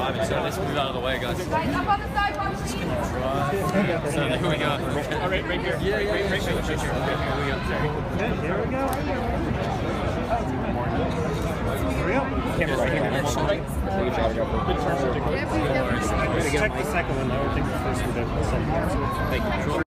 driving, so let's move out of the way, guys. Right, up on the sidewalk, please. So there we go. All right, right here. Yeah, right here. Here we go. Sorry. Okay, here we go. Camera right here. Check the second one though. I think the first one did. Thank you.